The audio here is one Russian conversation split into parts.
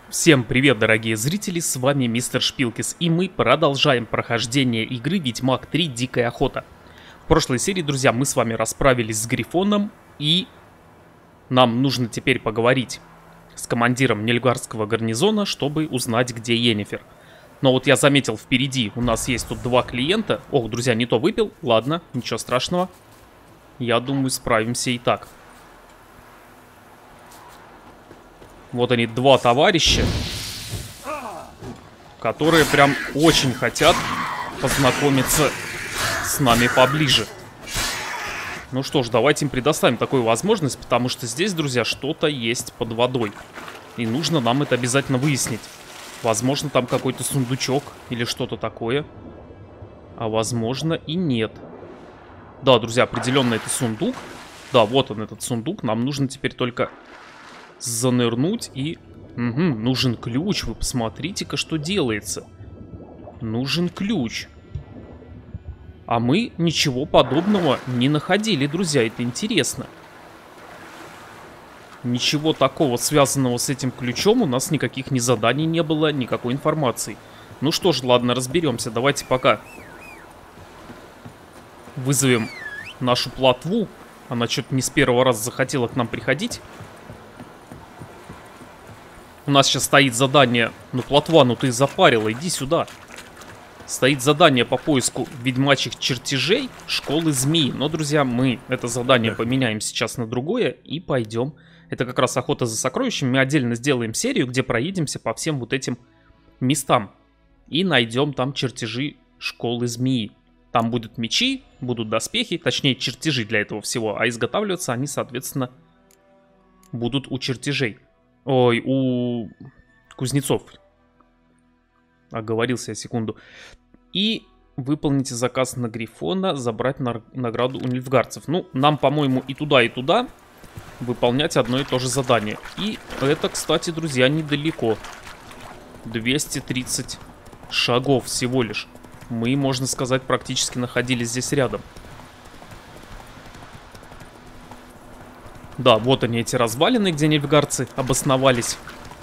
Всем привет, дорогие зрители, с вами Мистер Шпилкис, и мы продолжаем прохождение игры Ведьмак 3: Дикая охота. В прошлой серии, друзья, мы с вами расправились с Грифоном, и нам нужно теперь поговорить с командиром Нильфгардского гарнизона, чтобы узнать, где Йеннифер. Но вот я заметил, впереди у нас есть тут два клиента. Ох, друзья, не то выпил, ладно, ничего страшного. Я думаю, справимся и так. Вот они, два товарища, которые прям очень хотят познакомиться с нами поближе. Ну что ж, давайте им предоставим такую возможность, потому что здесь, друзья, что-то есть под водой. И нужно нам это обязательно выяснить. Возможно, там какой-то сундучок или что-то такое. А возможно и нет. Да, друзья, определенно это сундук. Да, вот он, этот сундук. Нам нужно теперь только занырнуть и... Угу, нужен ключ. Вы посмотрите-ка, что делается. Нужен ключ. А мы ничего подобного не находили, друзья. Это интересно. Ничего такого, связанного с этим ключом, у нас никаких ни заданий не было, никакой информации. Ну что ж, ладно, разберемся. Давайте пока вызовем нашу плотву. Она что-то не с первого раза захотела к нам приходить. У нас сейчас стоит задание. Ну, плотва, ну ты запарила, иди сюда. Стоит задание по поиску ведьмачьих чертежей школы змеи. Но, друзья, мы это задание поменяем сейчас на другое и пойдем. Это как раз охота за сокровищами. Мы отдельно сделаем серию, где проедемся по всем вот этим местам. И найдем там чертежи школы змеи. Там будут мечи, будут доспехи, точнее чертежи для этого всего. А изготавливаться они, соответственно, будут у чертежей. Ой, у кузнецов. Оговорился я секунду. И выполните заказ на Грифона, забрать награду у нильфгардцев. Ну, нам, по-моему, и туда выполнять одно и то же задание. И это, кстати, друзья, недалеко. 230 шагов всего лишь. Мы, можно сказать, практически находились здесь рядом. Да, вот они, эти развалины, где нильфгардцы обосновались.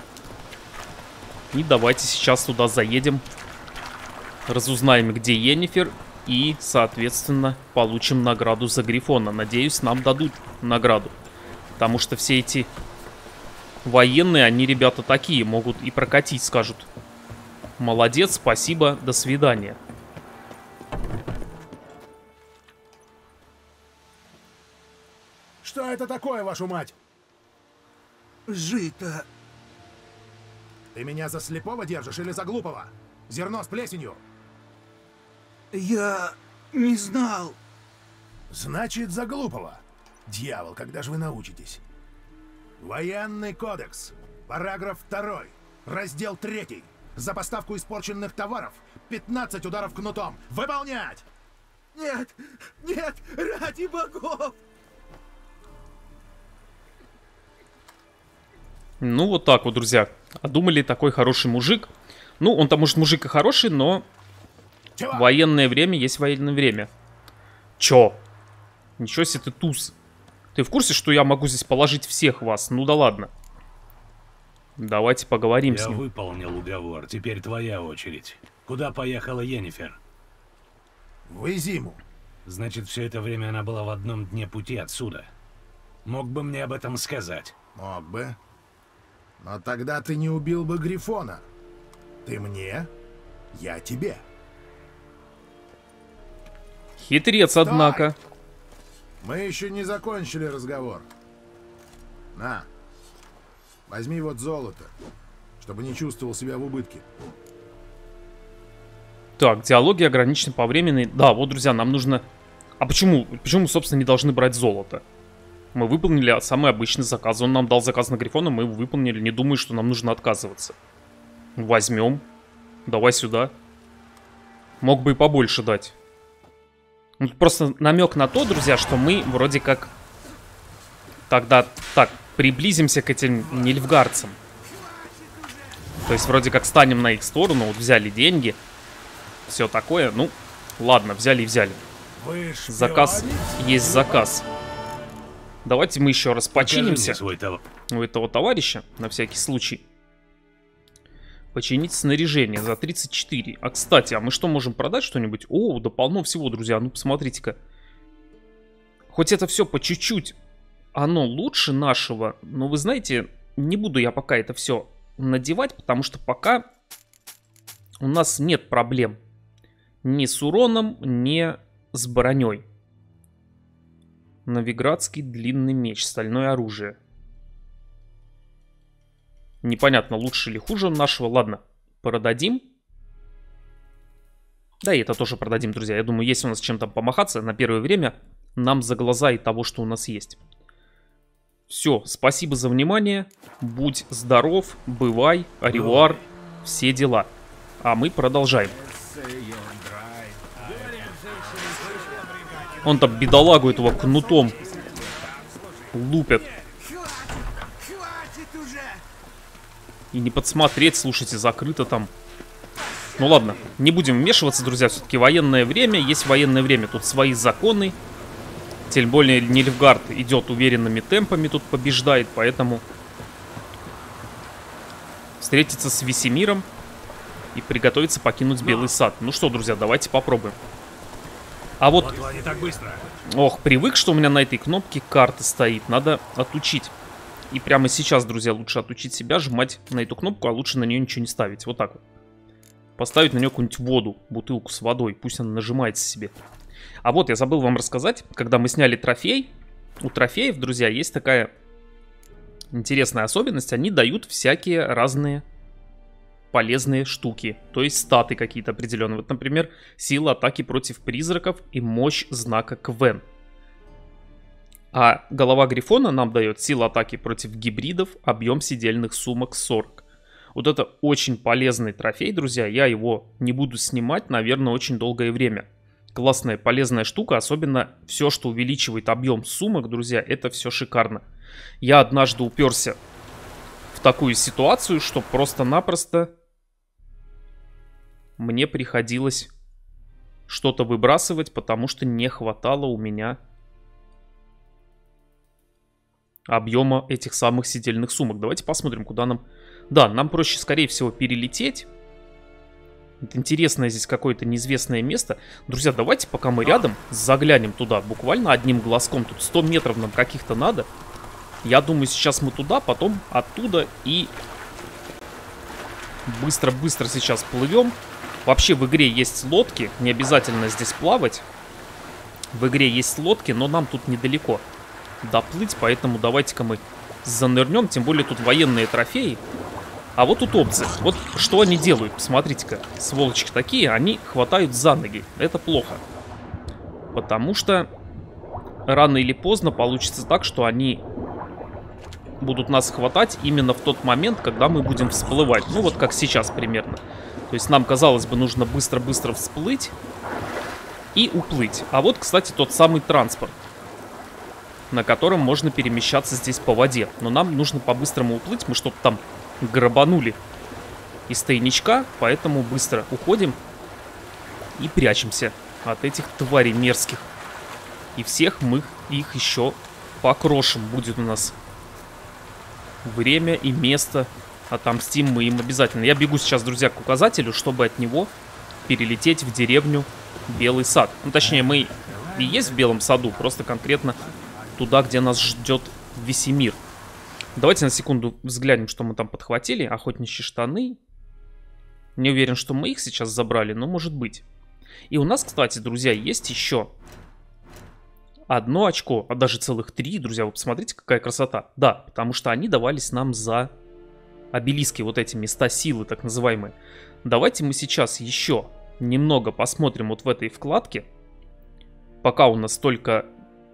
И давайте сейчас туда заедем. Разузнаем, где Йеннифер. И, соответственно, получим награду за Грифона. Надеюсь, нам дадут награду. Потому что все эти военные, они, ребята, такие. Могут и прокатить, скажут. Молодец, спасибо, до свидания. Что это такое, вашу мать? Жито. Ты меня за слепого держишь или за глупого? Зерно с плесенью. Я не знал. Значит, за глупого. Дьявол, когда же вы научитесь? Военный кодекс. Параграф 2. Раздел 3. За поставку испорченных товаров 15 ударов кнутом. Выполнять! Нет, нет, ради богов! Ну, вот так вот, друзья. А думали, такой хороший мужик. Ну, он-то, может, мужик и хороший, но... Чего? Военное время есть военное время. Чё? Ничего себе ты туз. Ты в курсе, что я могу здесь положить всех вас? Ну да ладно. Давайте поговорим с Я ним. выполнил уговор, теперь твоя очередь. Куда поехала Йеннифер? В Изиму. Значит, все это время она была в одном дне пути отсюда. Мог бы мне об этом сказать? Мог бы. Но тогда ты не убил бы Грифона. Ты мне, я тебе. Хитрец, однако. Мы еще не закончили разговор. На. Возьми вот золото, чтобы не чувствовал себя в убытке. Так, диалоги ограничены по времени. Да, вот, друзья, нам нужно... А почему мы, собственно, не должны брать золото? Мы выполнили самый обычный заказ. Он нам дал заказ на Грифона, мы его выполнили. Не думаю, что нам нужно отказываться. Возьмем. Давай сюда. Мог бы и побольше дать. Ну, просто намек на то, друзья, что мы вроде как... Тогда так, приблизимся к этим нильфгардцам. То есть вроде как станем на их сторону. Вот взяли деньги. Все такое. Ну, ладно, взяли и взяли. Заказ есть заказ. Давайте мы еще раз починимся Свой у этого товарища, на всякий случай. Починить снаряжение за 34. А, кстати, а мы что, можем продать что-нибудь? О, да полно всего, друзья. Ну, посмотрите-ка. Хоть это все по чуть-чуть, оно лучше нашего. Но вы знаете, не буду я пока это все надевать, потому что пока у нас нет проблем ни с уроном, ни с броней. Новиградский длинный меч, стальное оружие. Непонятно, лучше или хуже нашего. Ладно, продадим. Да, и это тоже продадим, друзья. Я думаю, если у нас чем-то помахаться на первое время, нам за глаза и того, что у нас есть. Все, спасибо за внимание. Будь здоров, бывай, аревуар, все дела. А мы продолжаем. Он там бедолагу этого кнутом лупят. И не подсмотреть, слушайте, закрыто там. Ну ладно, не будем вмешиваться, друзья. Все-таки военное время, есть военное время. Тут свои законы. Тем более Нильфгард идет уверенными темпами, тут побеждает. Поэтому встретиться с Весемиром и приготовиться покинуть Белый сад. Ну что, друзья, давайте попробуем. А вот... не так быстро. Ох, привык, что у меня на этой кнопке карта стоит. Надо отучить. И прямо сейчас, друзья, лучше отучить себя, жмать на эту кнопку, а лучше на нее ничего не ставить. Вот так вот. Поставить на нее какую-нибудь воду, бутылку с водой. Пусть она нажимается себе. А вот, я забыл вам рассказать, когда мы сняли трофей. У трофеев, друзья, есть такая интересная особенность. Они дают всякие разные полезные штуки. То есть статы какие-то определенные. Вот, например, сила атаки против призраков и мощь знака Квен. А голова Грифона нам дает силу атаки против гибридов, объем сидельных сумок 40. Вот это очень полезный трофей, друзья. Я его не буду снимать, наверное, очень долгое время. Классная, полезная штука. Особенно все, что увеличивает объем сумок, друзья, это все шикарно. Я однажды уперся в такую ситуацию, что просто-напросто мне приходилось что-то выбрасывать, потому что не хватало у меня объема этих самых сидельных сумок. Давайте посмотрим, куда нам... Да, нам проще, скорее всего, перелететь. Это интересное здесь какое-то неизвестное место. Друзья, давайте, пока мы рядом, заглянем туда буквально одним глазком. Тут 100 метров нам каких-то надо. Я думаю, сейчас мы туда, потом оттуда и... Быстро-быстро сейчас плывем. Вообще в игре есть лодки. Не обязательно здесь плавать. В игре есть лодки, но нам тут недалеко доплыть, поэтому давайте-ка мы занырнем, тем более тут военные трофеи. А вот тут опции. Вот что они делают, посмотрите-ка, сволочки такие, они хватают за ноги. Это плохо, потому что рано или поздно получится так, что они будут нас хватать именно в тот момент, когда мы будем всплывать. Ну вот как сейчас примерно. То есть нам, казалось бы, нужно быстро-быстро всплыть и уплыть. А вот, кстати, тот самый транспорт, на котором можно перемещаться здесь по воде. Но нам нужно по-быстрому уплыть. Мы что-то там грабанули из тайничка, поэтому быстро уходим и прячемся от этих тварей мерзких. И всех мы их еще покрошим. Будет у нас время и место. Отомстим мы им обязательно. Я бегу сейчас, друзья, к указателю, чтобы от него перелететь в деревню Белый сад. Ну, точнее, мы и есть в Белом саду, просто конкретно туда, где нас ждет Весемир. Давайте на секунду взглянем, что мы там подхватили. Охотничьи штаны. Не уверен, что мы их сейчас забрали, но может быть. И у нас, кстати, друзья, есть еще одно очко, а даже целых 3, друзья. Вы посмотрите, какая красота. Да, потому что они давались нам за обелиски, вот эти места силы, так называемые. Давайте мы сейчас еще немного посмотрим вот в этой вкладке. Пока у нас только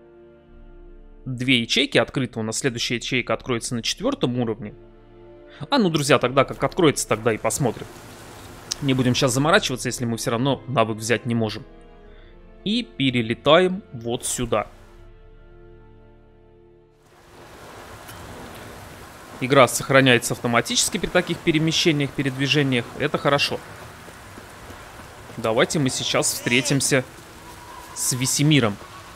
2 ячейки открыты, у нас следующая ячейка откроется на 4-м уровне. А ну, друзья, тогда как откроется, тогда и посмотрим. Не будем сейчас заморачиваться, если мы все равно навык взять не можем. И перелетаем вот сюда. Игра сохраняется автоматически при таких перемещениях, передвижениях. Это хорошо. Давайте мы сейчас встретимся с Весемиром.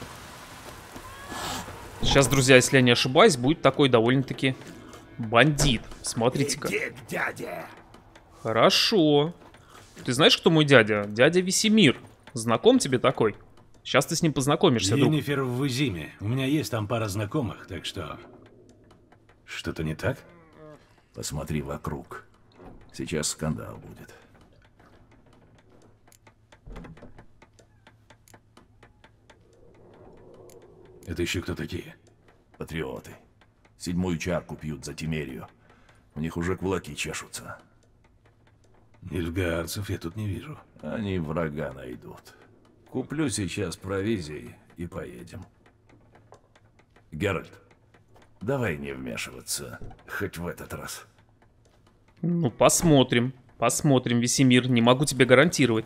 Сейчас, друзья, если я не ошибаюсь, будет такой довольно-таки бандит. Смотрите-ка. Хорошо. Ты знаешь, кто мой дядя? Дядя Весемир. Знаком тебе такой? Сейчас ты с ним познакомишься, друг. Йеннифер в Изиме. У меня есть там пара знакомых, так что... Что-то не так? Посмотри вокруг. Сейчас скандал будет. Это еще кто такие? Патриоты. 7-ю чарку пьют за Тимерию. У них уже кулаки чешутся. Нильфгаарцев я тут не вижу. Они врага найдут. Куплю сейчас провизии и поедем. Геральт, давай не вмешиваться, хоть в этот раз. Ну, посмотрим. Посмотрим, Весемир. Не могу тебе гарантировать.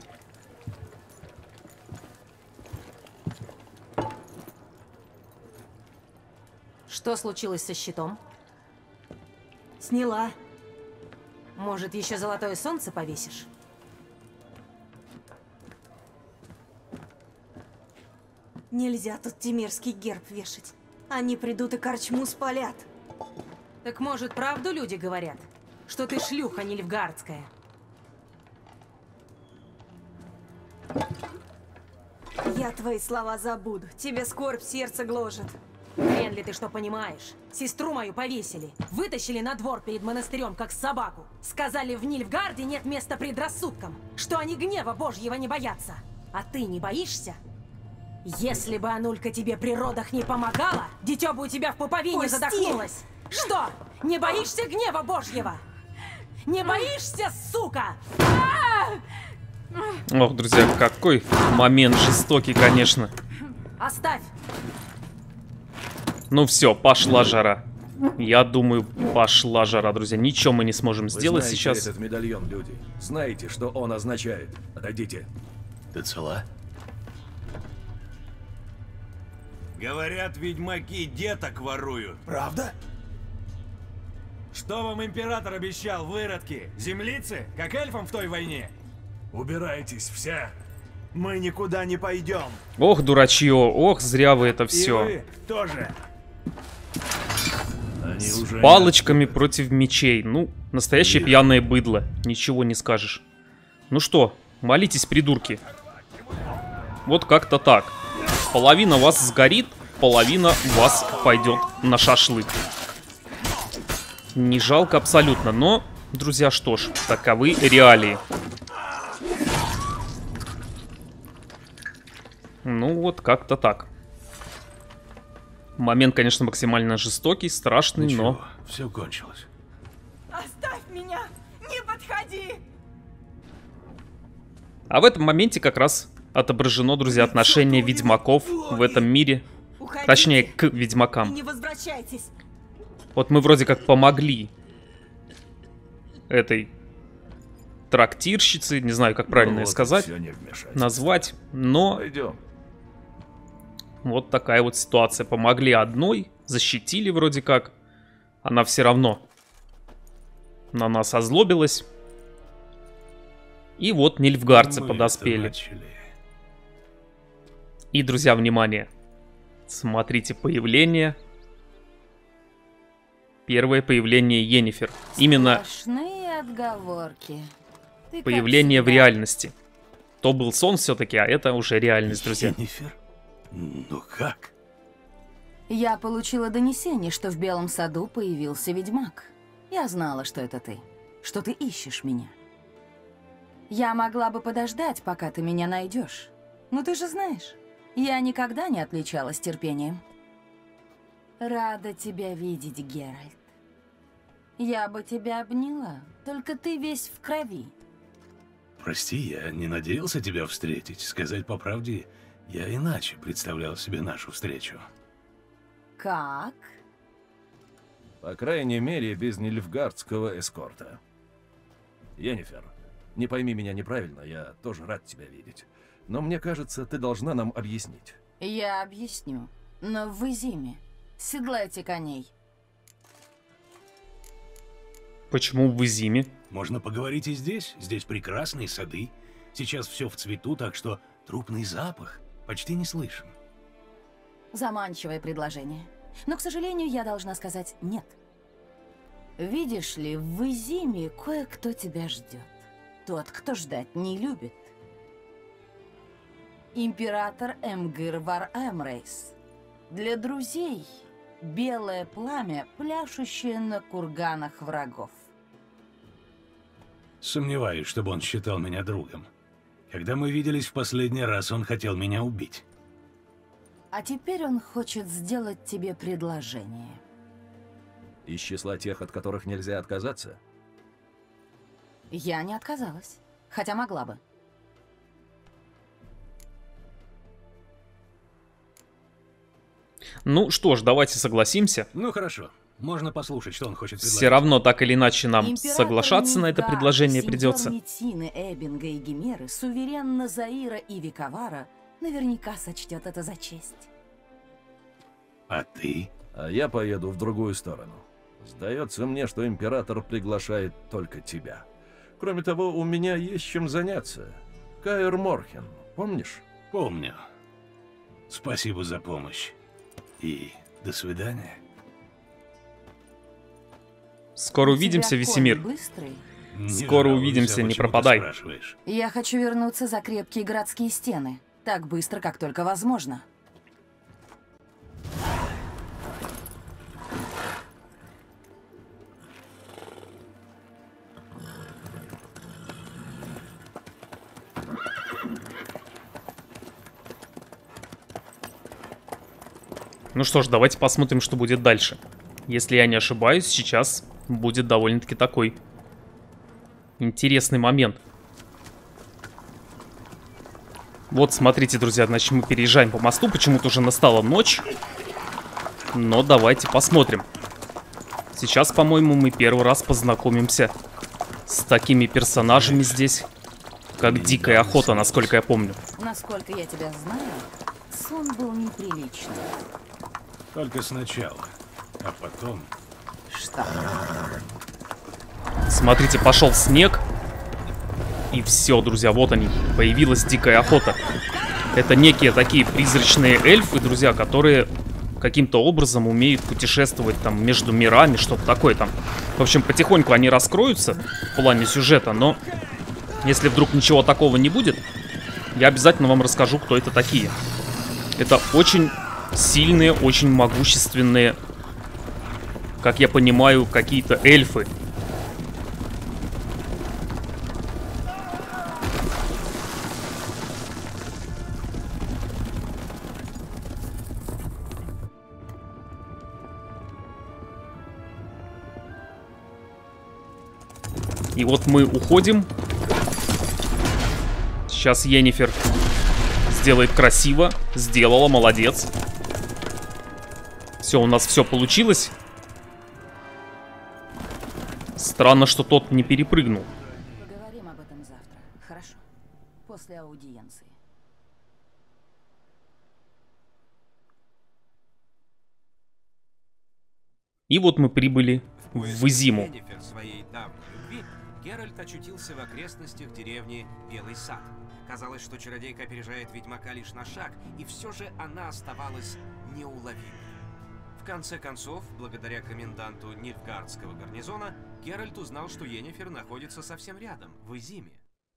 Что случилось со щитом? Сняла. Может, еще золотое солнце повесишь? Нельзя тут тимирский герб вешать. Они придут и корчму спалят. Так может, правду люди говорят? Что ты шлюха нильфгаардская? Я твои слова забуду. Тебе скорбь сердце гложет. Хрен ли ты что понимаешь? Сестру мою повесили. Вытащили на двор перед монастырем, как собаку. Сказали, в Нильфгаарде нет места предрассудкам. Что они гнева Божьего не боятся. А ты не боишься? Если бы Анулька тебе при родах не помогала, дитё бы у тебя в пуповине Пусти! задохнулось. Что? Не боишься гнева Божьего? Не боишься, сука? Ох, друзья, какой момент жестокий, конечно. Оставь! Ну все, пошла жара. Я думаю, пошла жара, друзья. Ничего мы не сможем сделать знаете сейчас. этот медальон, люди. Знаете, что он означает. Отойдите. Ты цела? Говорят, ведьмаки деток воруют. Правда? Что вам император обещал, выродки? Землицы? Как эльфам в той войне? Убирайтесь все. Мы никуда не пойдем. Ох, дурачье, ох, зря вы это И все. вы тоже. Они уже Палочками против мечей. Ну, настоящее пьяное быдло. Ничего не скажешь. Ну что, молитесь, придурки. Вот как-то так. Половина вас сгорит, половина вас пойдет на шашлык. Не жалко абсолютно, но, друзья, что ж, таковы реалии. Ну вот, как-то так. Момент, конечно, максимально жестокий, страшный, но... Все кончилось. Оставь меня! Не подходи! А в этом моменте как раз отображено, друзья, отношение ведьмаков в этом мире. Уходите Точнее, к и ведьмакам. не возвращайтесь. Вот мы вроде как помогли этой трактирщице, не знаю, как правильно сказать, Все не вмешайтесь. назвать, но Пойдем. вот такая вот ситуация. Помогли одной, защитили вроде как, она все равно на нас озлобилась. И вот нильфгаарцы Мы подоспели. это начали. И, друзья, внимание. Смотрите, появление. Первое появление Йеннифер. Именно Сплошные отговорки. Ты, как появление в всегда, реальности. То был сон все-таки, а это уже реальность, друзья. Йеннифер? Ну как? Я получила донесение, что в Белом саду появился ведьмак. Я знала, что это ты. Что ты ищешь меня. Я могла бы подождать, пока ты меня найдешь. Но ты же знаешь, я никогда не отличалась терпением. Рада тебя видеть, Геральт. Я бы тебя обняла, только ты весь в крови. Прости, я не надеялся тебя встретить. Сказать по правде, я иначе представлял себе нашу встречу. Как? По крайней мере, без нильфгаардского эскорта. Йеннифер, не пойми меня неправильно, я тоже рад тебя видеть. Но мне кажется, ты должна нам объяснить. Я объясню, но в Изиме. Седлайте коней. Почему в зиме? Можно поговорить и здесь. Здесь прекрасные сады. Сейчас все в цвету, так что трупный запах почти не слышен. Заманчивое предложение. Но, к сожалению, я должна сказать нет. Видишь ли, в Изиме кое-кто тебя ждет. Тот, кто ждать не любит. Император Эмгир Вар Эмрейс. Для друзей белое пламя, пляшущее на курганах врагов. Сомневаюсь, чтобы он считал меня другом. Когда мы виделись в последний раз, он хотел меня убить. А теперь он хочет сделать тебе предложение. Из числа тех, от которых нельзя отказаться? Я не отказалась, хотя могла бы. Ну что ж, давайте согласимся. Ну хорошо, можно послушать, что он хочет предложить. Все равно, так или иначе, нам Император соглашаться на это Нильфгард, предложение сеньор придется. Метины, Эббинга и Гимеры, суверен Назаира и Викавара наверняка сочтет это за честь. А ты? А я поеду в другую сторону. Сдается мне, что император приглашает только тебя. Кроме того, у меня есть чем заняться. Каэр Морхен, помнишь? Помню. Спасибо за помощь. И до свидания. Скоро У увидимся, тебя Весемир. конь быстрый. Скоро увидимся, не пропадай. Я хочу вернуться за крепкие городские стены. Так быстро, как только возможно. Ну что ж, давайте посмотрим, что будет дальше. Если я не ошибаюсь, сейчас будет довольно-таки такой интересный момент. Вот, смотрите, друзья, значит, мы переезжаем по мосту. Почему-то уже настала ночь. Но давайте посмотрим. Сейчас, по-моему, мы первый раз познакомимся с такими персонажами здесь, как Дикая Охота, насколько я помню. Насколько я тебя знаю, сон был неприличный. Только сначала, а потом... Что? Смотрите, пошел снег. И все, друзья, вот они. Появилась Дикая Охота. Это некие такие призрачные эльфы, друзья, которые каким-то образом умеют путешествовать там между мирами, что-то такое там. В общем, потихоньку они раскроются в плане сюжета, но если вдруг ничего такого не будет, я обязательно вам расскажу, кто это такие. Это очень сильные, очень могущественные, как я понимаю, какие-то эльфы. И вот мы уходим. Сейчас Йеннифер сделает красиво. Сделала, молодец. Все, у нас все получилось. Странно, что тот не перепрыгнул. Поговорим об этом завтра. Хорошо. После аудиенции. И вот мы прибыли в Изиму. Йеннифер своей давней любви, Геральт очутился в окрестностях деревни Белый Сад. Казалось, что чародейка опережает ведьмака лишь на шаг, и все же она оставалась неуловимой. В конце концов, благодаря коменданту Нильфгардского гарнизона, Геральт узнал, что Йеннифер находится совсем рядом, в Изиме.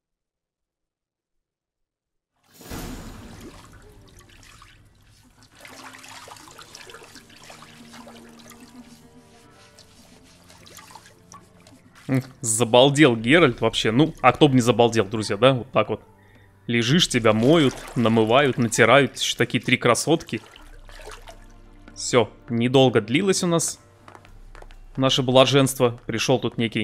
Забалдел Геральт вообще. Ну, а кто бы не забалдел, друзья, да? Вот так вот. Лежишь, тебя моют, намывают, натирают. Еще такие три красотки. Все, недолго длилось у нас наше блаженство. Пришел тут некий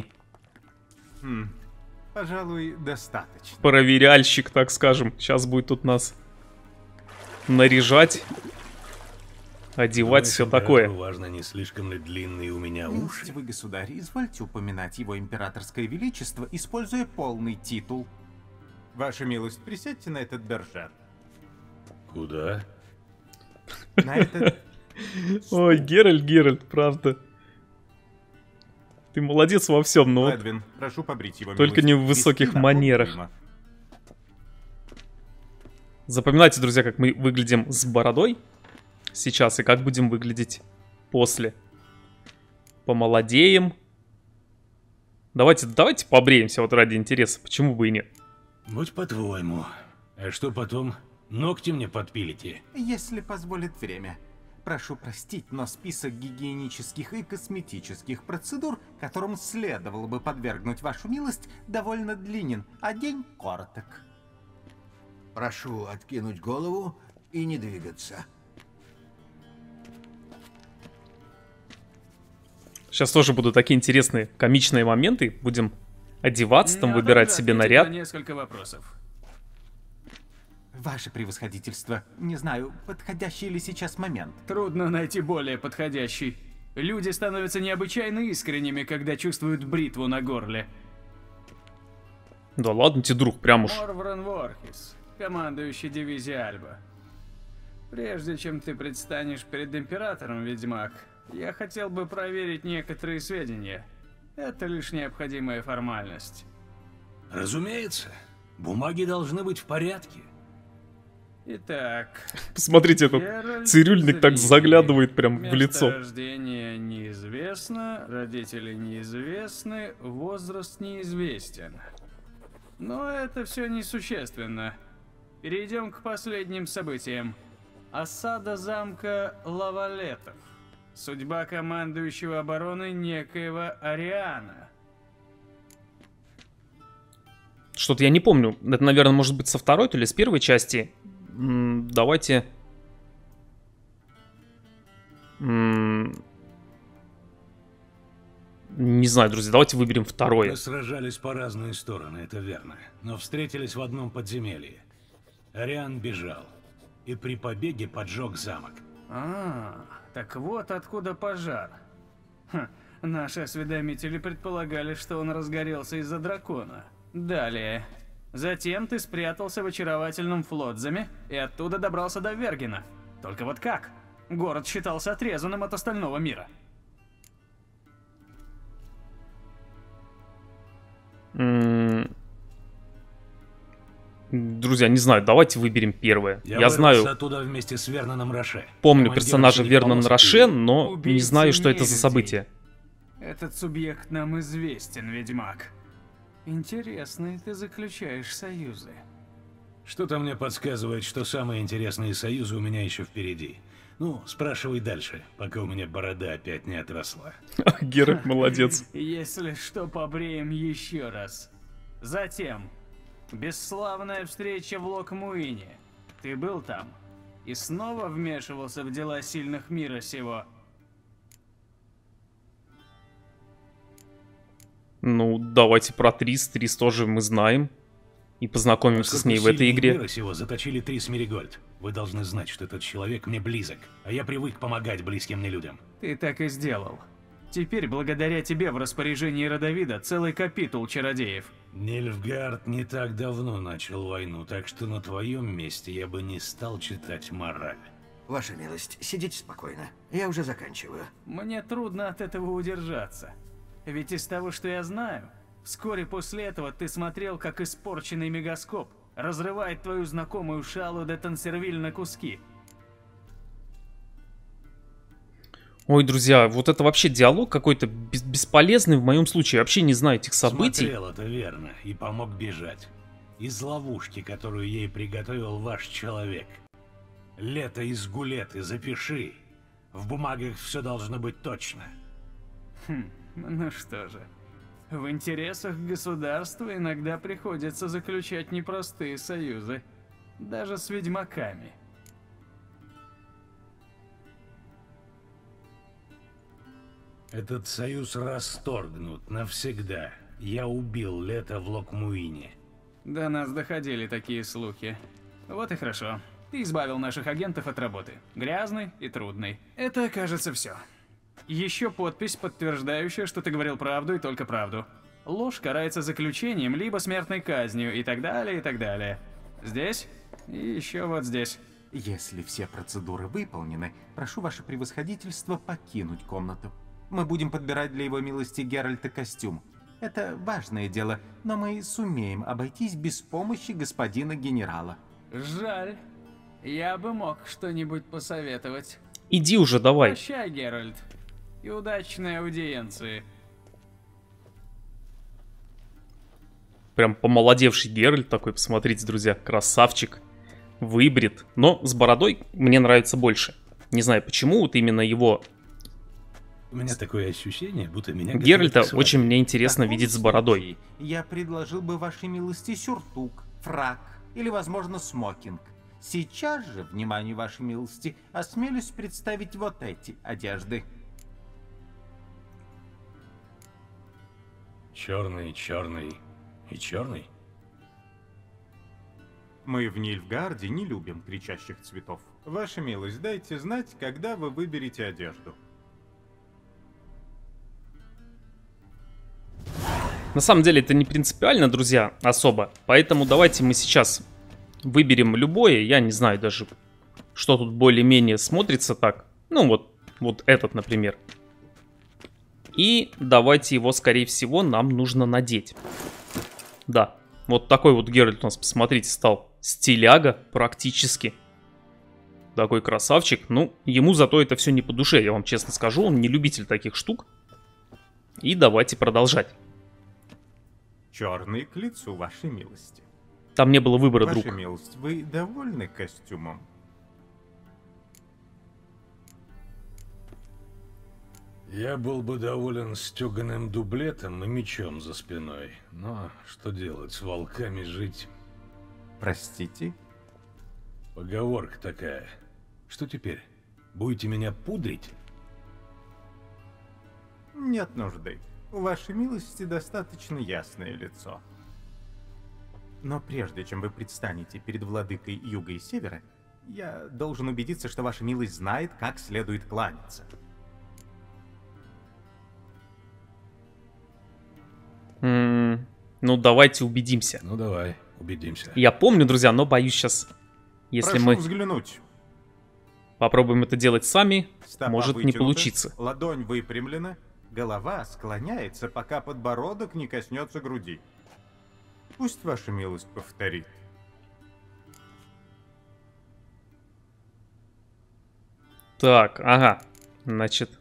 Пожалуй, достаточно. проверяльщик, так скажем. Сейчас будет тут нас наряжать, одевать, все такое. Важно, не слишком ли длинные у меня Милость уши. вы, государь, извольте упоминать его императорское величество, используя полный титул. Ваша милость, присядьте на этот бержер. Куда? На этот... Ой, Геральт, правда. Ты молодец во всем, но вот Эдвин, прошу побрить его, только милость. не в высоких Виски манерах. напомнимо. Запоминайте, друзья, как мы выглядим с бородой сейчас и как будем выглядеть после. Помолодеем, Давайте побреемся вот ради интереса. Почему бы и нет? Будь по-твоему. А что потом? Ногти мне подпилите? Если позволит время. Прошу простить, но список гигиенических и косметических процедур, которым следовало бы подвергнуть вашу милость, довольно длинен, а день короток. Прошу откинуть голову и не двигаться. Сейчас тоже будут такие интересные комичные моменты. Будем одеваться, там выбирать себе наряд. Несколько вопросов. Ваше превосходительство, не знаю, подходящий ли сейчас момент. Трудно найти более подходящий. Люди становятся необычайно искренними, когда чувствуют бритву на горле. Да ладно тебе, друг, прям уж. Морвран Ворхис, командующий дивизией Альба. Прежде чем ты предстанешь перед Императором, Ведьмак, я хотел бы проверить некоторые сведения. Это лишь необходимая формальность. Разумеется. Бумаги должны быть в порядке. Итак... Посмотрите, этот цирюльник так заглядывает прям в лицо. Рождение неизвестно, родители неизвестны, возраст неизвестен. Но это все несущественно. Перейдем к последним событиям. Осада замка Лавалетов. Судьба командующего обороны некоего Ариана. Что-то я не помню. Это, наверное, может быть со второй, то ли с первой части. Давайте... Не знаю, друзья, давайте выберем второе. Мы сражались по разные стороны, это верно. Но встретились в одном подземелье. Ариан бежал. И при побеге поджег замок. Так вот откуда пожар. Наши осведомители предполагали, что он разгорелся из-за дракона. Далее. Затем ты спрятался в очаровательном Флотзаме и оттуда добрался до Вергена. Только вот как? Город считался отрезанным от остального мира. Друзья, не знаю, давайте выберем первое. Я знаю... оттуда вместе с Верноном Роше. Помню персонажа Вернон Роше, но не знаю, что это за событие. Этот субъект нам известен, Ведьмак. Интересные ты заключаешь союзы. Что-то мне подсказывает, что самые интересные союзы у меня еще впереди. Ну, спрашивай дальше, пока у меня борода опять не отросла. Геральт молодец. Если что, побреем еще раз. Затем, бесславная встреча в Локмуине. Ты был там и снова вмешивался в дела сильных мира сего. Ну, давайте про Трис. Трис тоже мы знаем. И познакомимся с ней в этой игре. Мира сего заточили Трис Меригольд. Вы должны знать, что этот человек мне близок. А я привык помогать близким мне людям. Ты так и сделал. Теперь, благодаря тебе, в распоряжении Родовида целый капитул чародеев. Нильфгард не так давно начал войну, так что на твоем месте я бы не стал читать мораль. Ваша милость, сидите спокойно. Я уже заканчиваю. Мне трудно от этого удержаться. Ведь из того, что я знаю, вскоре после этого ты смотрел, как испорченный мегаскоп разрывает твою знакомую Шалу де Тансервиль на куски. Ой, друзья, вот это вообще диалог какой-то бесполезный в моем случае. Я вообще не знаю этих событий. Смотрел, это верно, и помог бежать. Из ловушки, которую ей приготовил ваш человек. Лето из Гулеты, запиши. В бумагах все должно быть точно. Ну что же, в интересах государства иногда приходится заключать непростые союзы, даже с ведьмаками. Этот союз расторгнут навсегда. Я убил Лето в Локмуине. До нас доходили такие слухи. Вот и хорошо. Ты избавил наших агентов от работы. Грязной и трудной. Это, кажется, все. Еще подпись, подтверждающая, что ты говорил правду и только правду. Ложь карается заключением, либо смертной казнью, и так далее, и так далее. Здесь и еще вот здесь. Если все процедуры выполнены, прошу ваше превосходительство покинуть комнату. Мы будем подбирать для его милости Геральта костюм. Это важное дело, но мы сумеем обойтись без помощи господина генерала. Жаль. Я бы мог что-нибудь посоветовать. Иди уже, давай. Прощай, Геральт. И удачной аудиенции. Прям помолодевший Геральт такой, посмотрите, друзья, красавчик. Выбрит, но с бородой мне нравится больше. Не знаю почему, вот именно его... У меня такое ощущение, будто меня... Геральта очень мне интересно видеть с бородой. Я предложил бы вашей милости сюртук, фрак или, возможно, смокинг. Сейчас же, вниманию вашей милости, осмелюсь представить вот эти одежды. Черный, черный и черный? Мы в Нильфгарде не любим кричащих цветов. Ваша милость, дайте знать, когда вы выберете одежду. На самом деле это не принципиально, друзья, особо. Поэтому давайте мы сейчас выберем любое. Я не знаю даже, что тут более-менее смотрится так. Ну вот этот, например. И давайте его, скорее всего, нам нужно надеть. Да, вот такой вот Геральт у нас, посмотрите, стал стиляга практически. Такой красавчик. Ну, ему зато это все не по душе, я вам честно скажу. Он не любитель таких штук. И давайте продолжать. Черный к лицу, вашей милости. Там не было выбора, друг. Ваша милость, вы довольны костюмом? Я был бы доволен стеганым дублетом и мечом за спиной. Но что делать, с волками жить? Простите? Поговорка такая. Что теперь? Будете меня пудрить? Нет нужды. У вашей милости достаточно ясное лицо. Но прежде чем вы предстанете перед владыкой Юга и Севера, я должен убедиться, что ваша милость знает, как следует кланяться. Ну, давайте убедимся. Ну, давай, убедимся. Я помню, друзья, но боюсь сейчас, если Прошу мы взглянуть. попробуем это делать сами, Стопа может не вытянута, получиться. Ладонь выпрямлена, голова склоняется, пока подбородок не коснется груди. Пусть ваша милость повторит. Так, ага. Значит,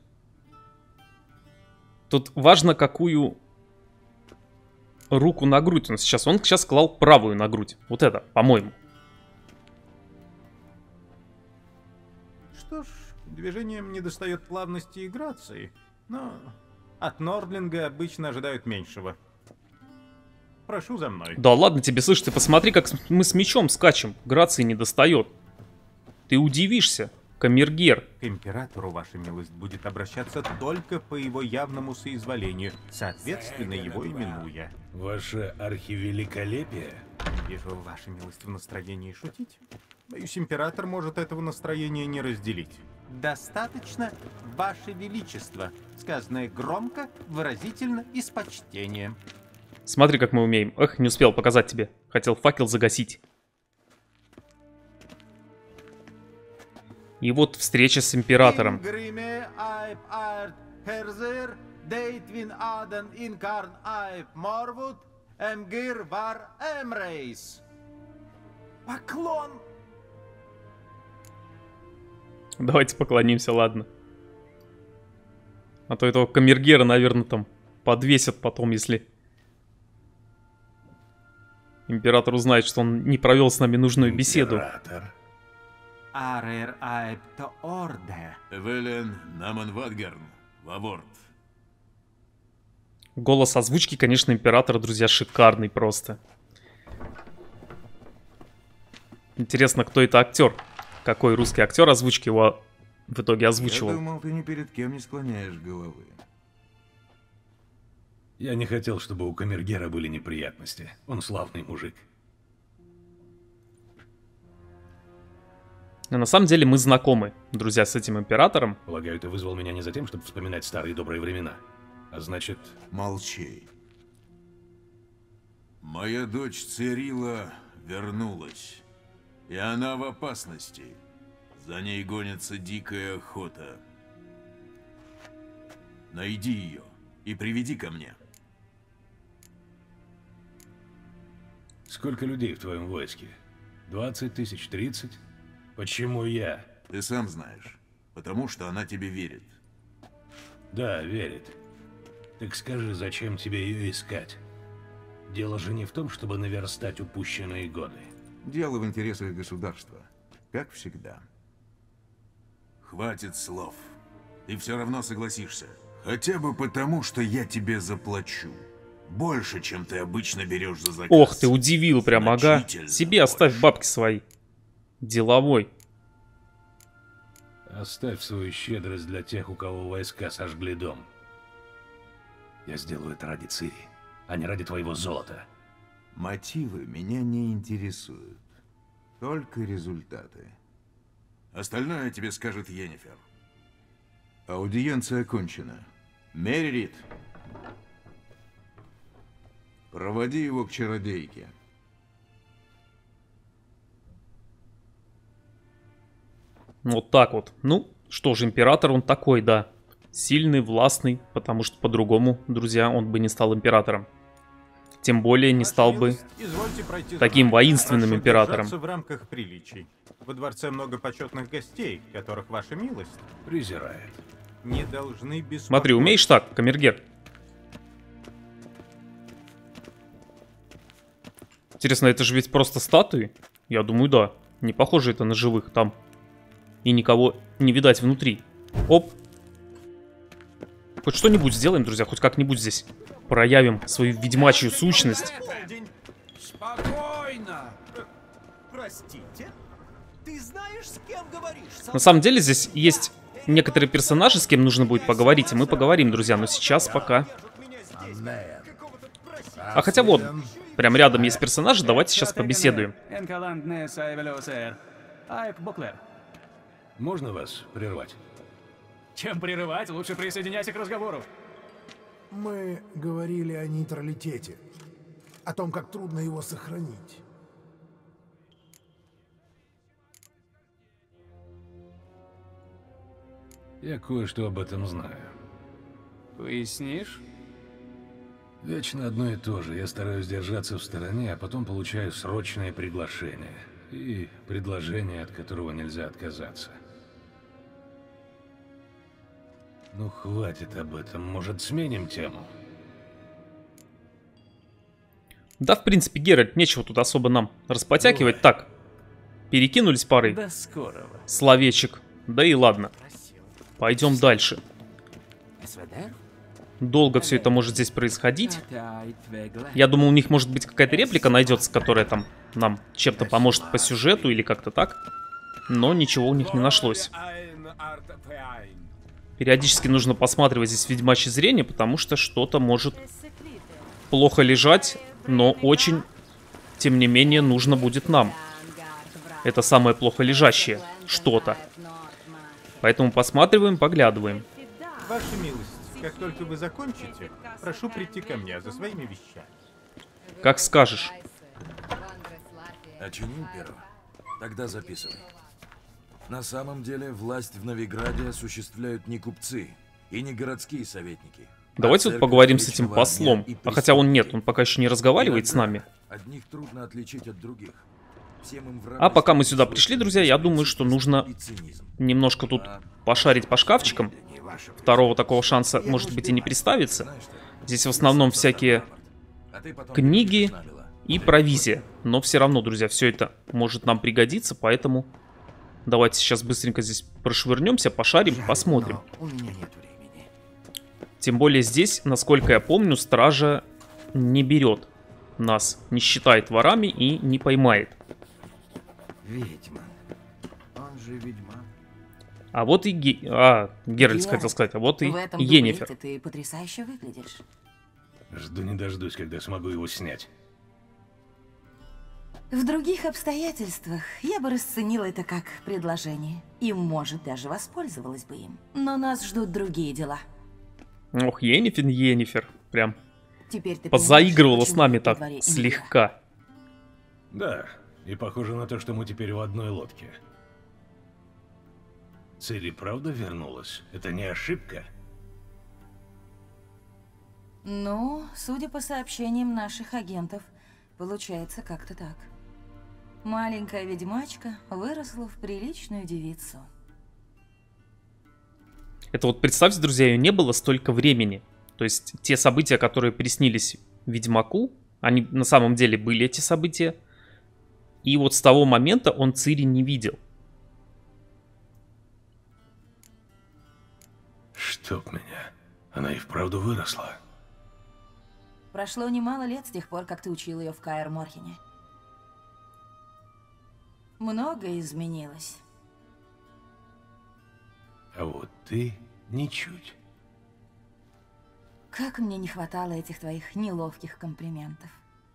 тут важно, какую руку на грудь он сейчас. Он сейчас клал правую на грудь. Вот это, по-моему. Что ж, движением недостает плавности и грации, но от Нордлинга обычно ожидают меньшего. Прошу за мной. Да ладно тебе, слышь, ты посмотри, как мы с мечом скачем. Грации не достает. Ты удивишься, камергер. К императору ваша милость будет обращаться только по его явному соизволению, соответственно его именуя. Ваше архивеликолепие? Вижу, ваша милость в настроении шутить. Боюсь, император может этого настроения не разделить. Достаточно, ваше величество, сказанное громко, выразительно и с почтением. Смотри, как мы умеем. Эх, не успел показать тебе. Хотел факел загасить. И вот встреча с императором. Поклон! Давайте поклонимся, ладно. А то этого камергера, наверное, там подвесят потом, если император узнает, что он не провел с нами нужную беседу. Арер аэб то орде. Эвелен наман вадгарн, ваворд. Голос озвучки, конечно, императора, друзья, шикарный просто. Интересно, кто это актер? Какой русский актер озвучки его в итоге озвучивал? Я думал, ты ни перед кем не склоняешь головы. Я не хотел, чтобы у камергера были неприятности. Он славный мужик. Но на самом деле мы знакомы, друзья, с этим императором. Полагаю, ты вызвал меня не за тем, чтобы вспоминать старые добрые времена. А значит... Молчи. Моя дочь Цирила вернулась. И она в опасности. За ней гонится дикая охота. Найди ее и приведи ко мне. Сколько людей в твоем войске? 20 тысяч, 30? Почему я? Ты сам знаешь. Потому что она тебе верит. Да, верит. Так скажи, зачем тебе ее искать? Дело же не в том, чтобы наверстать упущенные годы. Дело в интересах государства, как всегда. Хватит слов. Ты все равно согласишься. Хотя бы потому, что я тебе заплачу. Больше, чем ты обычно берешь за заказ. Ох, ты удивил прям, ага. Значительно Себе оставь бабки свои. Деловой. Оставь свою щедрость для тех, у кого войска сожгли дом. Я сделаю это ради Цири, а не ради твоего золота. Мотивы меня не интересуют. Только результаты. Остальное тебе скажет Йеннифер. Аудиенция окончена. Меррит, проводи его к чародейке. Вот так вот. Ну, что же, император он такой, да. Сильный, властный, потому что по-другому, друзья, он бы не стал императором. Тем более не стал бы таким воинственным императором. В рамках приличий. Во дворце много почетных гостей, которых ваша милость презирает. Не должны беспокоить. Смотри, умеешь так, камергер? Интересно, это же ведь просто статуи? Я думаю, да. Не похоже это на живых там. И никого не видать внутри. Оп. Хоть что-нибудь сделаем, друзья, хоть как-нибудь здесь проявим свою ведьмачью сущность. Спокойно. Простите? Ты знаешь, с кем говоришь? На самом деле здесь есть некоторые персонажи, с кем нужно будет поговорить, и мы поговорим, друзья, но сейчас пока... А хотя вот, прям рядом есть персонажи, давайте сейчас побеседуем. Можно вас прервать? Чем прерывать, лучше присоединяйся к разговору. Мы говорили о нейтралитете, о том, как трудно его сохранить. Я кое-что об этом знаю. Пояснишь? Вечно одно и то же. Я стараюсь держаться в стороне, а потом получаю срочное приглашение. И предложение, от которого нельзя отказаться. Ну, хватит об этом. Может, сменим тему? Да, в принципе, Геральт, нечего тут особо нам распотякивать. Так, перекинулись парой До скорого. словечек. Да и ладно. Пойдем дальше. Долго все это может здесь происходить. Я думал, у них может быть какая-то реплика найдется, которая там нам чем-то поможет по сюжету или как-то так. Но ничего у них не нашлось. Периодически нужно посматривать здесь ведьмачье зрение, потому что что-то может плохо лежать, но очень, тем не менее, нужно будет нам. Это самое плохо лежащее что-то. Поэтому посматриваем, поглядываем. Ваша милость, как только вы закончите, прошу прийти ко мне за своими вещами. Как скажешь. Очинил первого? Тогда записывай. На самом деле, власть в Новиграде осуществляют не купцы и не городские советники. Давайте вот поговорим с этим послом. А хотя он нет, он пока еще не разговаривает с нами. Одних трудно отличить от других. А пока мы сюда пришли, друзья, я думаю, что нужно немножко тут пошарить по шкафчикам. Второго такого шанса, может быть, и не представится. Здесь в основном всякие книги и провизия. Но все равно, друзья, все это может нам пригодиться, поэтому давайте сейчас быстренько здесь прошвырнемся, пошарим, посмотрим. Тем более здесь, насколько я помню, стража не берет нас, не считает ворами и не поймает. Ведьма. Он же ведьма. А вот и Геральт хотел сказать, а вот и Йеннифер. Ты потрясающе выглядишь. Жду не дождусь, когда смогу его снять. В других обстоятельствах я бы расценила это как предложение. И, может, даже воспользовалась бы им. Но нас ждут другие дела. Ох, Йеннифер. Прям теперь ты позаигрывала с нами так слегка. Да, и похоже на то, что мы теперь в одной лодке. Цири правда вернулась? Это не ошибка? Ну, судя по сообщениям наших агентов, получается как-то так. Маленькая ведьмачка выросла в приличную девицу. Это вот представьте, друзья, ее не было столько времени. То есть те события, которые приснились Ведьмаку, Они на самом деле были, эти события. И вот с того момента он Цири не видел. Чтоб меня. Она и вправду выросла. Прошло немало лет с тех пор, как ты учил ее в Каэр Морхене. Многое изменилось. А вот ты ничуть. Как мне не хватало этих твоих неловких комплиментов.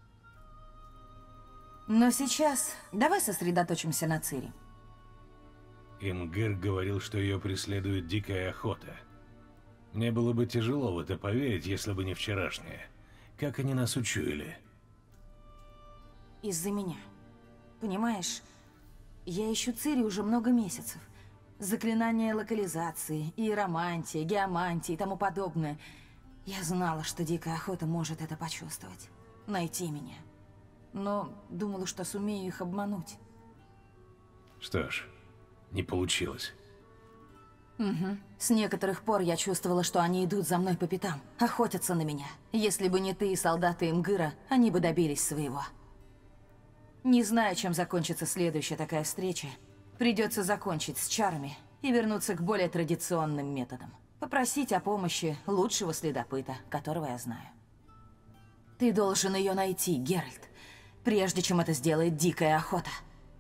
Но сейчас давай сосредоточимся на Цири. Имгир говорил, что ее преследует дикая охота. Мне было бы тяжело в это поверить, если бы не вчерашнее. Как они нас учуяли? Из-за меня. Понимаешь, я ищу Цири уже много месяцев. Заклинания локализации, иеромантия, геомантия и тому подобное. Я знала, что дикая охота может это почувствовать. Найти меня. Но думала, что сумею их обмануть. Что ж, не получилось. Угу. С некоторых пор я чувствовала, что они идут за мной по пятам, охотятся на меня. Если бы не ты и солдаты Имгира, они бы добились своего. Не знаю, чем закончится следующая такая встреча. Придется закончить с чарами и вернуться к более традиционным методам. Попросить о помощи лучшего следопыта, которого я знаю. Ты должен ее найти, Геральт, прежде чем это сделает дикая охота.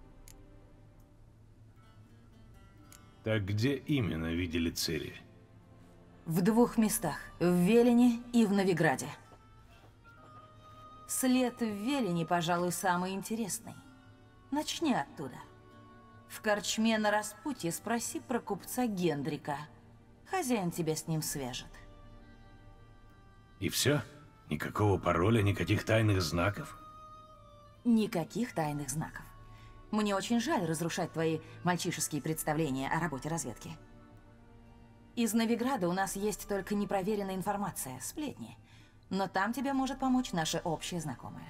Так где именно видели Цири? В 2 местах. В Велине и в Новиграде. След в Велине, пожалуй, самый интересный. Начни оттуда. В корчме на распутье спроси про купца Гендрика. Хозяин тебя с ним свяжет. И все? Никакого пароля, никаких тайных знаков? Никаких тайных знаков. Мне очень жаль разрушать твои мальчишеские представления о работе разведки. Из Новиграда у нас есть только непроверенная информация, сплетни. Но там тебе может помочь наша общая знакомая.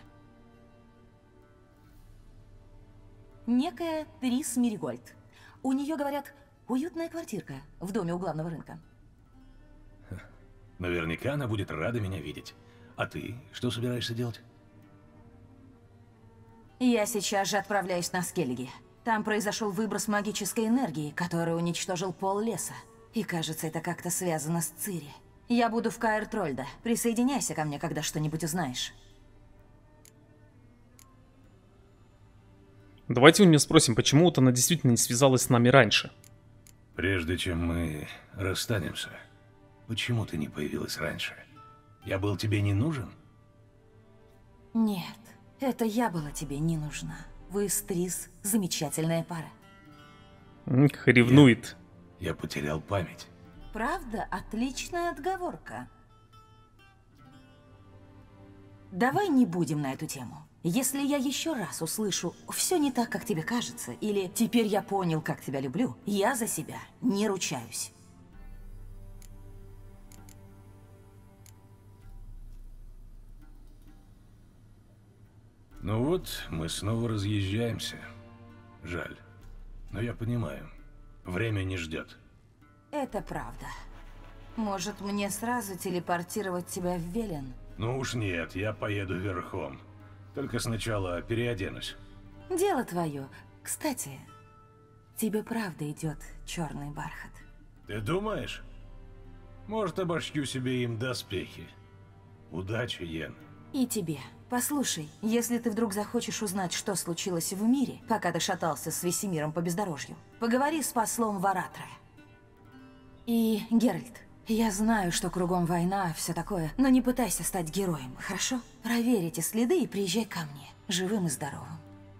Некая Трис Миригольд. У нее, говорят, уютная квартирка в доме у главного рынка. Наверняка она будет рада меня видеть. А ты что собираешься делать? Я сейчас же отправляюсь на Скеллиги. Там произошел выброс магической энергии, который уничтожил пол леса. И кажется, это как-то связано с Цири. Я буду в Каэр Трольда. Присоединяйся ко мне, когда что-нибудь узнаешь. Давайте у нее спросим, почему вот она действительно не связалась с нами раньше. Прежде чем мы расстанемся, почему ты не появилась раньше? Я был тебе не нужен? Нет, это я была тебе не нужна. Вы с Трис замечательная пара. Ревнует. Я потерял память. Правда, отличная отговорка. Давай не будем на эту тему. Если я еще раз услышу «все не так, как тебе кажется» или «теперь я понял, как тебя люблю», я за себя не ручаюсь. Ну вот, мы снова разъезжаемся. Жаль. Но я понимаю. Время не ждет. Это правда. Может, мне сразу телепортировать тебя в Велен? Ну уж нет, я поеду верхом. Только сначала переоденусь. Дело твое. Кстати, тебе правда идет черный бархат. Ты думаешь? Может, обошью себе им доспехи. Удачи, Йен. И тебе. Послушай, если ты вдруг захочешь узнать, что случилось в мире, пока ты шатался с Весемиром по бездорожью, поговори с послом Варатра. И, Геральт, я знаю, что кругом война, все такое, но не пытайся стать героем, хорошо? Проверь эти следы и приезжай ко мне, живым и здоровым.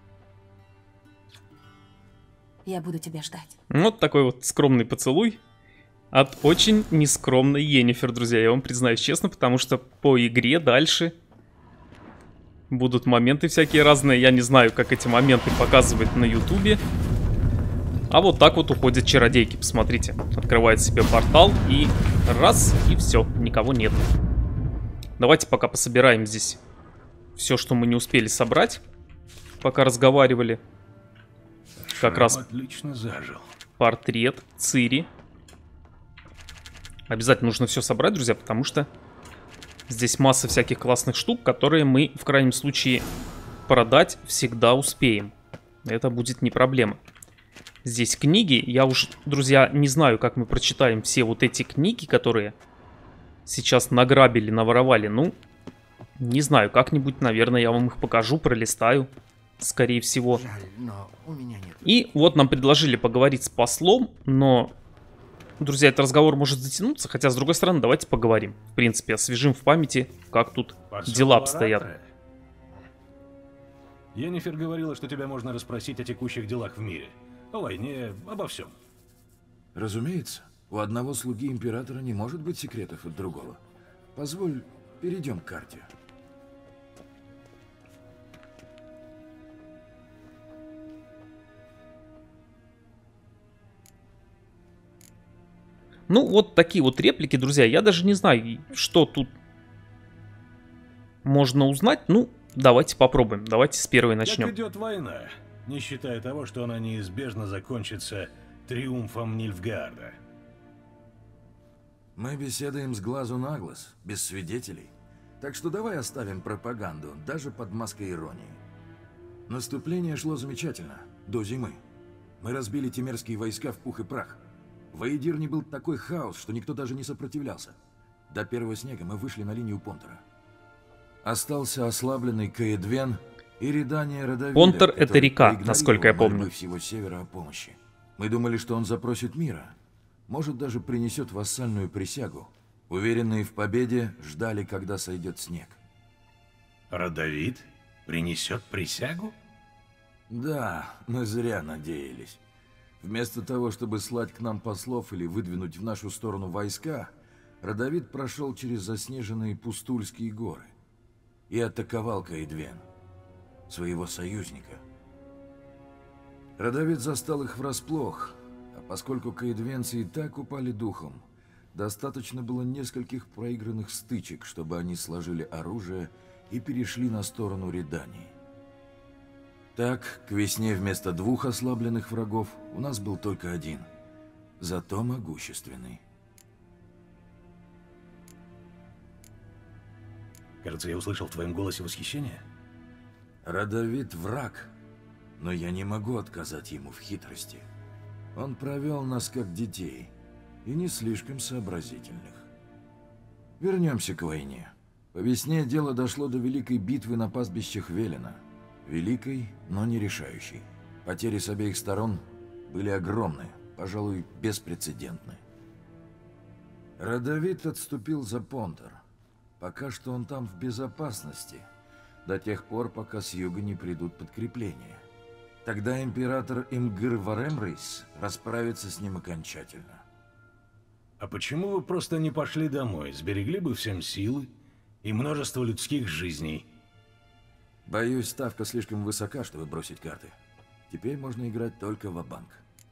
Я буду тебя ждать. Вот такой вот скромный поцелуй от очень нескромной Йеннифер, друзья. Я вам признаюсь честно, потому что по игре дальше будут моменты всякие разные. Я не знаю, как эти моменты показывать на ютубе. А вот так вот уходят чародейки, посмотрите. Открывает себе портал и раз, и все, никого нет. Давайте пока пособираем здесь все, что мы не успели собрать, пока разговаривали. Как раз отлично зажил. Портрет Цири. Обязательно нужно все собрать, друзья, потому что Здесь масса всяких классных штук, которые мы в крайнем случае продать всегда успеем. Это будет не проблема. Здесь книги. Я уж, друзья, не знаю, как мы прочитаем все вот эти книги, которые сейчас награбили, наворовали. Ну, не знаю, как-нибудь, наверное, я вам их покажу, пролистаю, скорее всего. Жаль, но у меня нет. И вот нам предложили поговорить с послом, но, друзья, этот разговор может затянуться, хотя, с другой стороны, давайте поговорим. В принципе, освежим в памяти, как тут дела обстоят. Йеннифер говорила, что тебя можно расспросить о текущих делах в мире. О войне, обо всем. Разумеется, у одного слуги императора не может быть секретов от другого. Позволь, перейдем к карте. Ну, вот такие вот реплики, друзья. Я даже не знаю, что тут можно узнать. Ну, давайте попробуем. Давайте с первой начнем. Как идет война, не считая того, что она неизбежно закончится триумфом Нильфгаарда. Мы беседуем с глазу на глаз, без свидетелей. Так что давай оставим пропаганду, даже под маской иронии. Наступление шло замечательно, до зимы. Мы разбили темерские войска в пух и прах. В Аэдирне был такой хаос, что никто даже не сопротивлялся. До первого снега мы вышли на линию Понтера. Остался ослабленный Каэдвен и Редания Родовиля. Понтер — это река, насколько я помню. Всего севера о помощи. Мы думали, что он запросит мира. Может, даже принесет вассальную присягу. Уверенные в победе, ждали, когда сойдет снег. Родовид принесет присягу? Да, мы зря надеялись. Вместо того, чтобы слать к нам послов или выдвинуть в нашу сторону войска, Родовид прошел через заснеженные Пустульские горы и атаковал Каэдвен, своего союзника. Родовид застал их врасплох, а поскольку каэдвенцы и так упали духом, достаточно было нескольких проигранных стычек, чтобы они сложили оружие и перешли на сторону Редании. Так, к весне вместо 2 ослабленных врагов у нас был только 1, зато могущественный. Кажется, я услышал в твоем голосе восхищение. Родовид враг, но я не могу отказать ему в хитрости. Он провел нас как детей и не слишком сообразительных. Вернемся к войне. По весне дело дошло до великой битвы на пастбищах Велена. Великой, но не решающей. Потери с обеих сторон были огромны, пожалуй, беспрецедентны. Родовид отступил за Понтер. Пока что он там в безопасности, до тех пор, пока с юга не придут подкрепления. Тогда император Имгир-Варемрейс расправится с ним окончательно. А почему вы просто не пошли домой? Сберегли бы всем силы и множество людских жизней. Боюсь, ставка слишком высока, чтобы бросить карты. Теперь можно играть только ва-банк.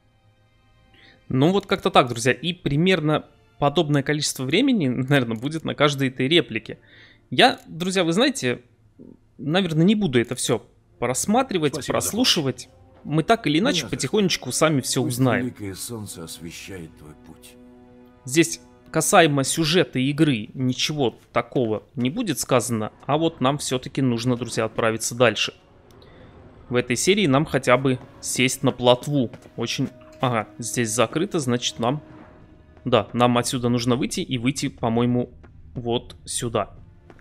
Ну вот как-то так, друзья. И примерно подобное количество времени, наверное, будет на каждой этой реплике. Я, друзья, вы знаете, наверное, не буду это все просматривать, спасибо, прослушивать. Мы так или иначе потихонечку сами все узнаем. Великое солнце освещает твой путь. Здесь касаемо сюжета игры ничего такого не будет сказано, а вот нам все-таки нужно, друзья, отправиться дальше. В этой серии нам хотя бы сесть на плотву. Очень... Ага, здесь закрыто, значит нам... Да, нам отсюда нужно выйти и выйти, по-моему, вот сюда.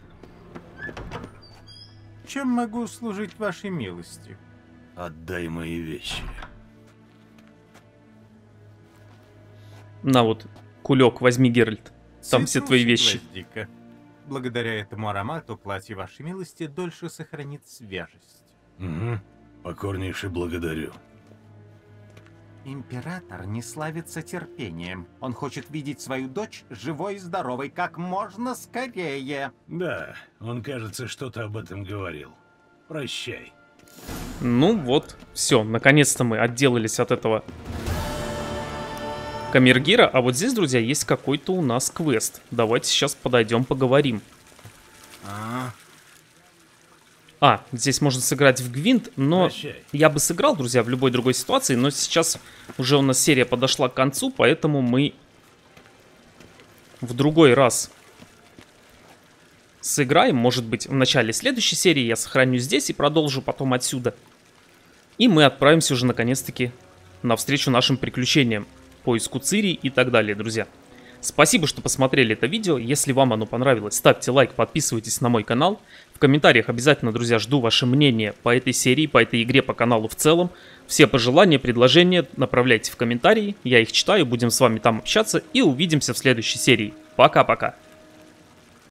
Чем могу служить вашей милости? Отдай мои вещи. На вот, кулек, возьми, Геральт. Там все твои вещи. Гвоздика. Благодаря этому аромату платье вашей милости дольше сохранит свежесть. Угу. Покорнейше благодарю. Император не славится терпением. Он хочет видеть свою дочь живой и здоровой как можно скорее. Да, он, кажется, что-то об этом говорил. Прощай. Ну вот, все, наконец-то мы отделались от этого камергера. А вот здесь, друзья, есть какой-то у нас квест. Давайте сейчас подойдем, поговорим. Здесь можно сыграть в Гвинт, но я бы сыграл, друзья, в любой другой ситуации, но сейчас уже у нас серия подошла к концу, поэтому мы в другой раз сыграем. Может быть, в начале следующей серии я сохраню здесь и продолжу потом отсюда. И мы отправимся уже наконец-таки навстречу нашим приключениям, поиску Цири и так далее, друзья. Спасибо, что посмотрели это видео. Если вам оно понравилось, ставьте лайк, подписывайтесь на мой канал. В комментариях обязательно, друзья, жду ваше мнение по этой серии, по этой игре, по каналу в целом. Все пожелания, предложения направляйте в комментарии. Я их читаю, будем с вами там общаться и увидимся в следующей серии. Пока-пока.